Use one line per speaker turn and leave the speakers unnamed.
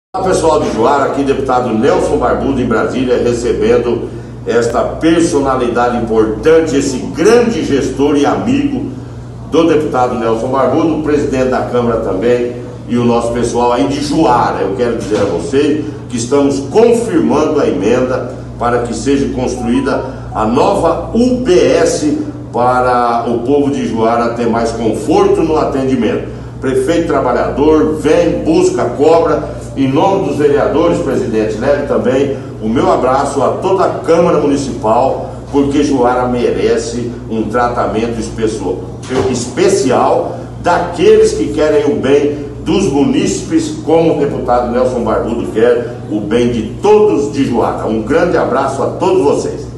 Olá pessoal de Juara, aqui deputado Nelson Barbudo em Brasília, recebendo esta personalidade importante, esse grande gestor e amigo do deputado Nelson Barbudo, o presidente da Câmara também e o nosso pessoal aí de Juara. Eu quero dizer a vocês que estamos confirmando a emenda para que seja construída a nova UBS para o povo de Juara ter mais conforto no atendimento. Prefeito trabalhador, vem, busca, cobra. Em nome dos vereadores, presidente, leve também o meu abraço a toda a Câmara Municipal, porque Juara merece um tratamento especial daqueles que querem o bem dos munícipes, como o deputado Nelson Barbudo quer o bem de todos de Juara. Um grande abraço a todos vocês.